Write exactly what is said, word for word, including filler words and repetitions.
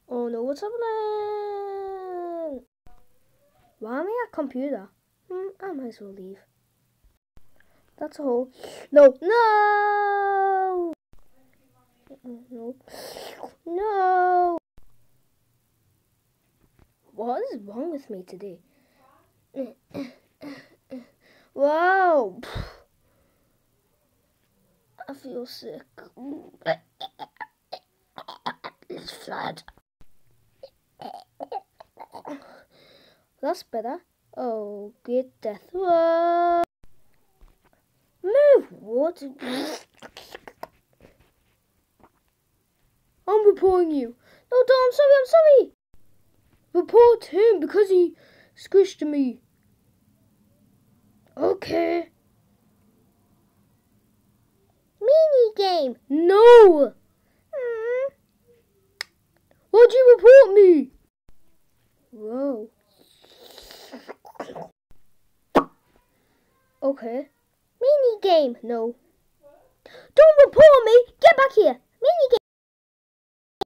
Oh no, what's happening? Why am I at computer? Hmm, I might as well leave. That's a hole. No, no, no, no. What is wrong with me today? Wow. I feel sick. It's flat. That's better. Oh, great death. Whoa. Move. What? I'm reporting you. No, don't. I'm sorry. I'm sorry. Report him because he squished me. Okay. Mini game. No. Mm. Why'd you report me? Whoa. Okay. Mini game. No. Don't report me. Get back here. Mini game.